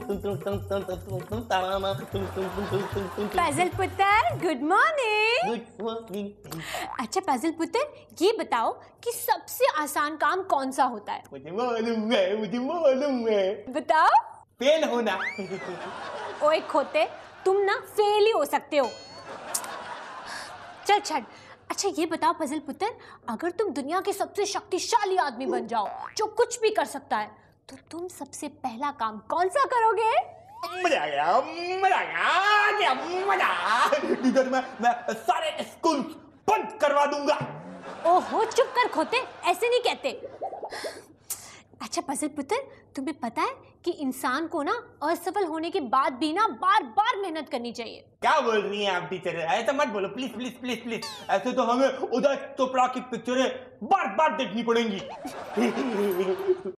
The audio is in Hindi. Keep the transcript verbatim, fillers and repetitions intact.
पजल पुत्र, गुड मॉर्निंग। Good morning. अच्छा पजल पुत्र, ये बताओ कि सबसे आसान काम कौन सा होता है? मुझे मालूम है, मुझे मालूम है। बताओ। फेल होना। ओए खोते, तुम ना फेल ही हो सकते हो। चल छड़। अच्छा ये बताओ पजल पुत्र, अगर तुम दुनिया के सबसे शक्तिशाली आदमी बन जाओ जो कुछ भी कर सकता है, तो तुम सबसे पहला काम कौन सा करोगे? मजा आ गया, मजा आ गया, आ गया मजा। इधर मैं मैं सारे स्कूल बंद करवा दूंगा। ओहो चुप कर खोते, ऐसे नहीं कहते। अच्छा पजल पुत्र, तुम्हें पता है कि इंसान को ना असफल होने के बाद भी ना बार बार मेहनत करनी चाहिए। क्या बोल रही हैं आप टीचर? ऐसा मत बोलो प्लीज प्लीज प्लीज प्लीज। ऐसे तो हमें उदय चोपड़ा की पिक्चरें बार बार देखनी पड़ेंगी।